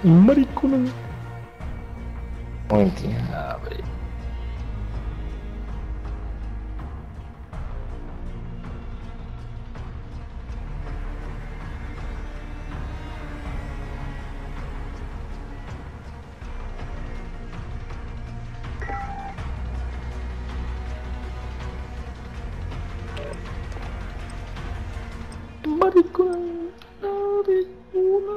Maricona. Muito. Abre. Maricona. Maricona.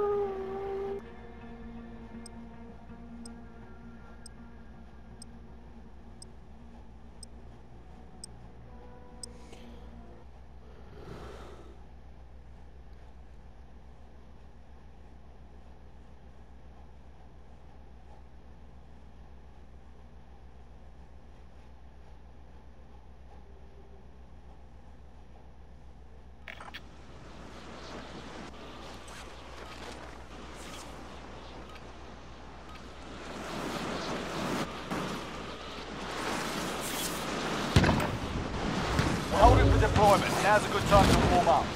Holding for deployment. Now's a good time to warm up.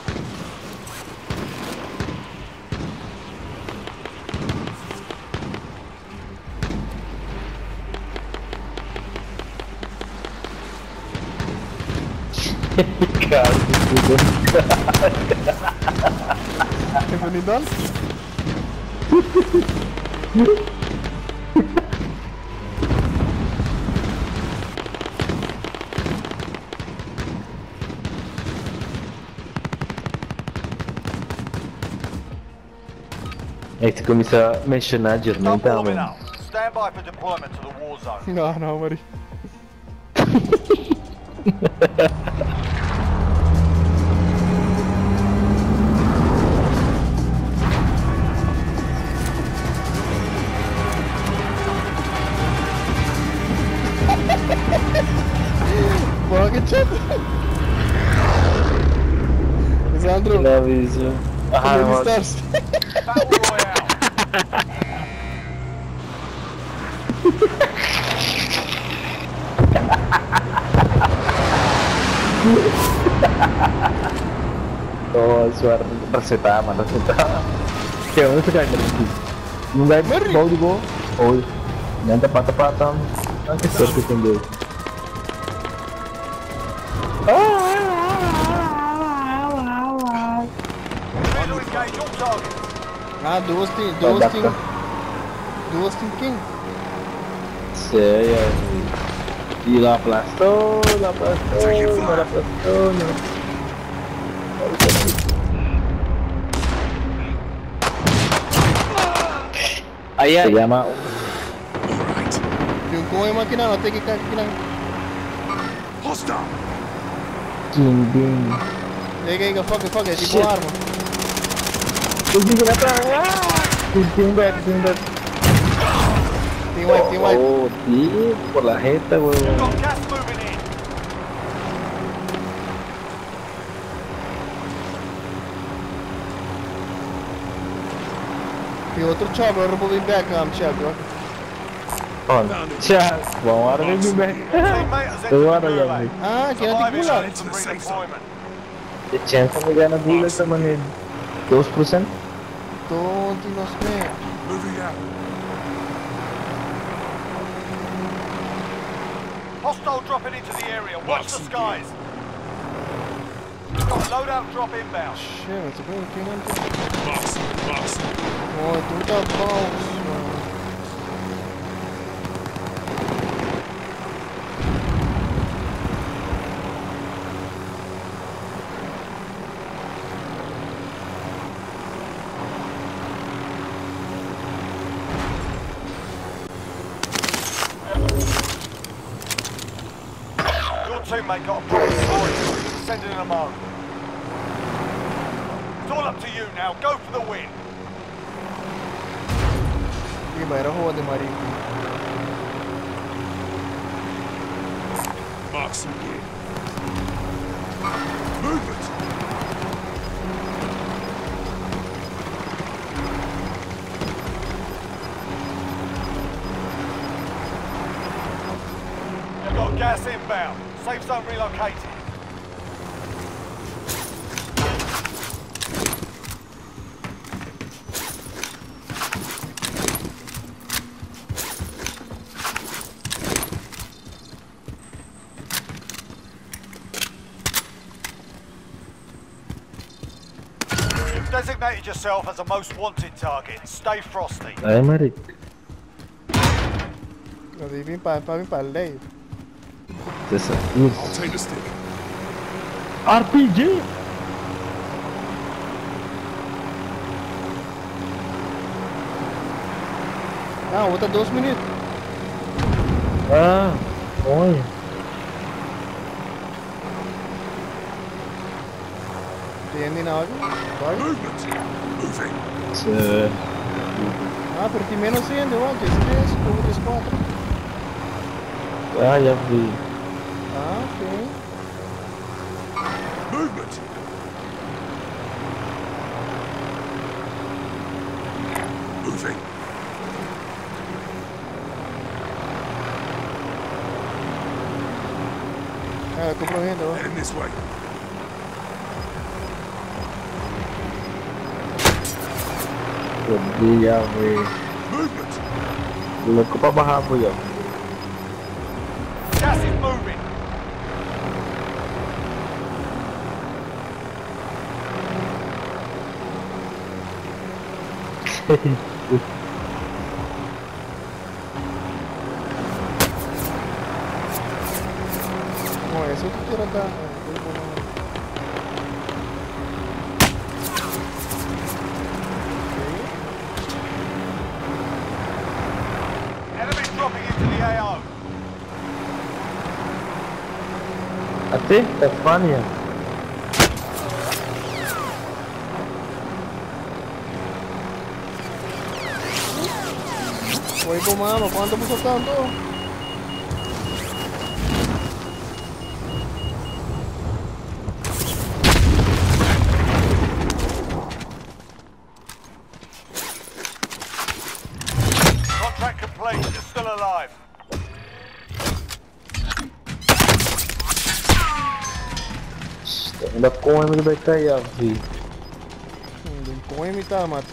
Cara, que tudo. Bienvenido. Aí você começa a mencionar de Start então, warming mano. up. Stand by for deployment to the war zone. No, Mari. Bora, chat. Alexandro, Não aviso. Ah, como não. estás? Battle Royale. Oh, suara receta, mana receta. Kayak mana sekarang berhenti. Nggak mau juga. Oh, yang tepat-tepat nanti seperti itu. Ready to engage all targets. Ah, duas team king. Saya di la plasto, no la plasto, no. Ahí se llama Yung kung may makina, no, teki ka kinang. Jingbing. Ega, fuck, tipo arma. Jingbing kenapa? Jingbing. Team wipe. Oh, sí, por la jeta, We've weón. got gas moving in. Tem outro chopper, eu vou vir back, chat, bro. On. Siya, bawang araw yung bebe. Teammate has Pero entered ano the yan, gulag. Ah, kaya Survive di it pula. and redeployment. The chance na magana bulag naman eh. 2%? Tonti nos me. Hostile dropping into the area. Watch the skies. Got loadout drop inbound. Shit, it's a good thing on this. Oh, do that bounce. Your teammate got a problem story. Sending them home. It's all up to you now. Go for the win. Ih, vai era roda, Mari. You've got gas inbound. Safe zone relocated. designated yourself as a most wanted target. Stay frosty. Ay, Marik. Lo di para el ley. Essa. I'll take the stick. RPG! Ah, outra 2 minutos. Ah, olha. Tiene nada. Vale. Movement. Moving. Ah, pero tem menos ainda, ó. 3, como 3, 4. Ah, já vi. Ah, ok. Movement. Moving. Ah, compromiendo, ó. Heading this way. Jadi já vi. Movement. Belum ke bawah apa ya? Gas is moving. Oh, eso tú quieres acá. Enemy dropping into the AO. Até? Tá funny. Oye, pues, mano, ¿cuánto puso tanto? Contract complete. You're still alive. Ainda com ele vai cair, já vi. Com imitar, Mati.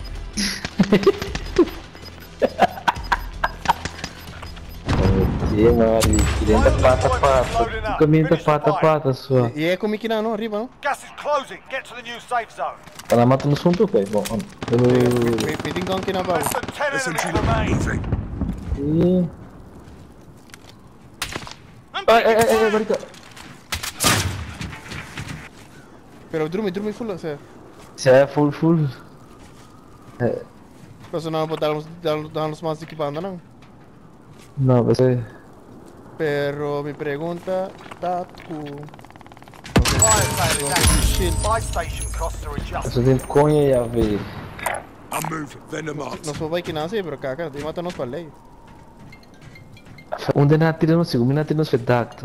Dia, Mari. Dentro pata. O caminho tá pata sua. E é comigo aqui não, arriba, não? Gas is closing. Get to the new safe zone. Tá na mata no fundo, ok? Bom, Me tem aqui na bala. Less than 10 SMG enemies remain. moving. Ai, Marica. Pero dorme full, o sea. Isso é full. Pero não vou dar uns mais equipando, não. Não, vai ser. Pero mi pregunta, Tatku. Fire sale is active. Shit. Buy station costs are adjusted. Só tem conha, já vi. I'm moving. Venom marked. Não sou vai que não sei, pero caca, tem mata nos falei. Onde na tira no segundo, na tira no espetáculo.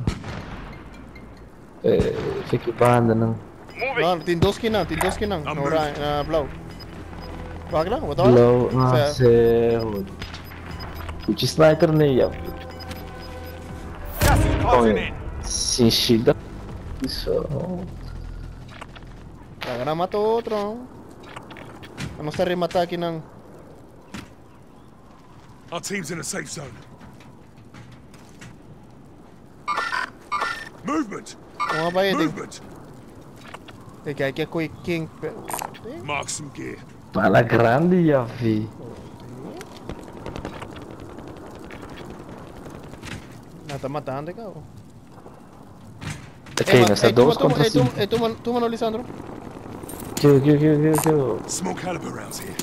Fica banda, não. Não, tem 2 que não. Ora, blau. Wag lang, wat Low, Sa- se. O sniper nem já. Gas is closing in. Sim, chega. Isso. Agora mata outro. Não está rematar aqui não. Our team's in a safe zone. Movement. Uma baia tem. Movement. Tem que aqui é coi king. Mark some gear. Bala grande, já vi. Não tá matando, cara. Ok, nessa 2 contra 5. Tu mano, Lisandro. Kill. Small caliber rounds here.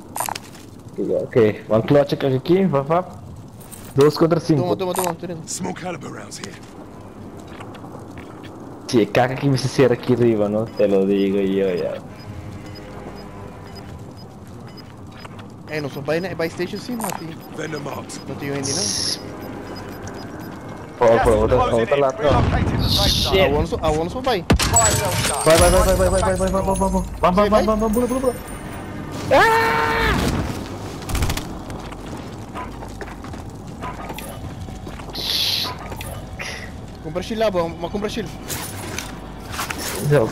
Ok, one clutch aqui, vá. 2 contra 5. Toma. Small caliber rounds here. Sim, caca que me cierra aqui arriba, não? Te lo digo yo ya. Não sou by station sim, Mati. Venom marked. Não tenho ainda não. Gas Por is outra closing in. lado. Relocating the safe zone. Awan sou by. Fire sale done. Vai. Vamos, pula. Compra shield lá, bom, mas compra shield. Não.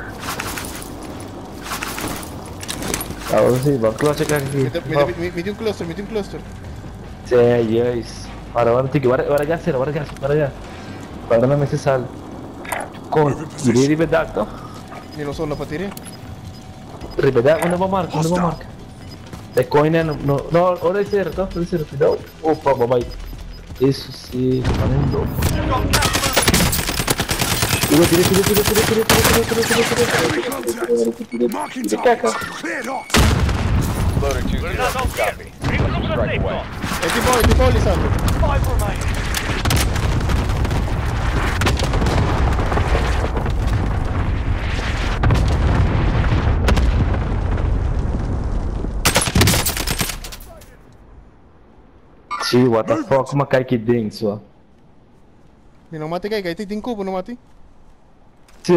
Agora sim, vamos clutch aqui. Me deu um cluster. Sim, yes. Para tiki, para gas. Para não me se sal. Com, diria de verdade, não? Ni lo solo para tirar. Ripetá, una más marca, una más marca. Descoina, no, ahora es cierto, cuidado. Opa, papá. Eso sí, tremendo. Tira. Marking Tira caca. targets. Cleared off. Loader 2-0. Copy. Strike away. È tipo Lisandro. 5 remaining. Sì, what the fuck, ma cai aqui dentro, ó. Mi non mati che ti in cubo, non mati? Sì.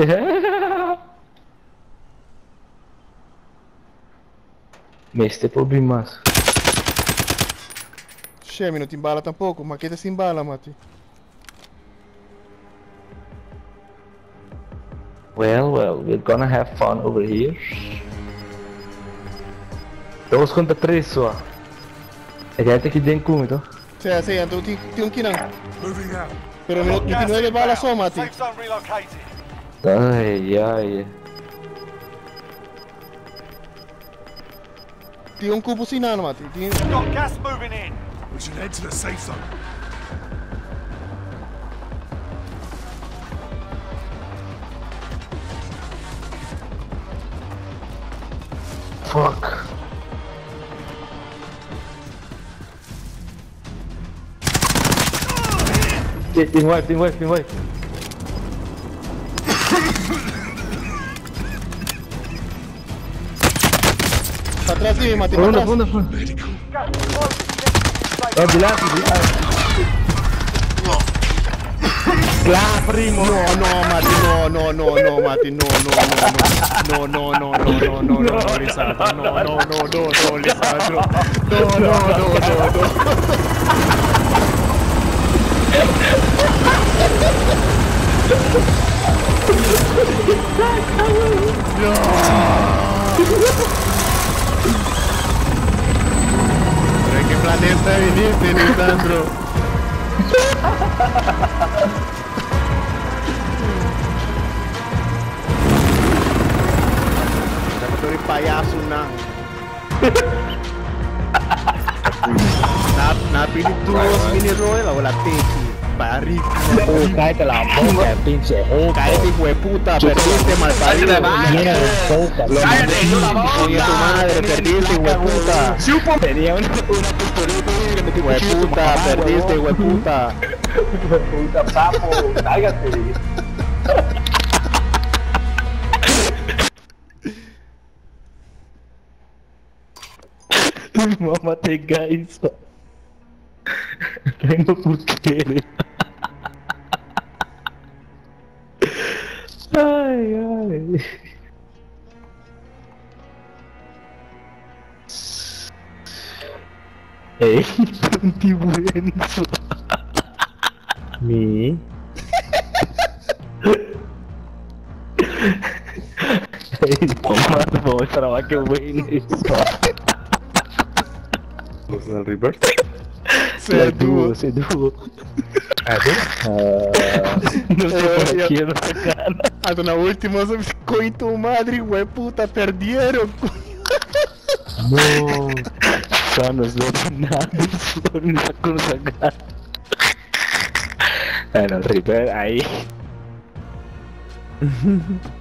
Meste problemas. Scemi, non ti imbala tampoco, ma che te si imbala, mati? Well, we're gonna have fun over here. 2 contra 3 só. E gente aqui dentro com então. Sì, andiamo ti un kinang. Moving out. Però mi ti le bala so, mati. Safe zone relocated. Ai. Ti un cubo sinano, mati. Got gas moving in. We should head to the safe zone. Fuck. Team wipe. Sta atrás di me, mati. Fondo. Medical. Gas is closing. Oh, di là. Là, primo. No, mati, no, mati, no, Lisandro, no, Lisandro. No. ¿Pero en qué planeta viniste, Lisandro? Tú eres payaso, na pinituros mini roll o la tequi. Barrico. Oh, cállate la boca, pinche. Oh, Cállate, hijo de puta, perdiste, malparido. Coño, tu madre, perdiste, hijo de puta. Tenía una pistoleta y me Hijo de puta, perdiste, hijo de puta. Puta, papo, cállate. Mamá te guys. Tengo por qué. Ay. Ey, qué bueno. Mi. Ey, mamá, voy a trabajar que bueno eso. El reverse. Se dúo. No sé por qué no se gana. Hasta una última, coño, tu madre, hijo de puta, perdieron. No, no es nada, una cosa acá. Bueno, el Reaper ahí.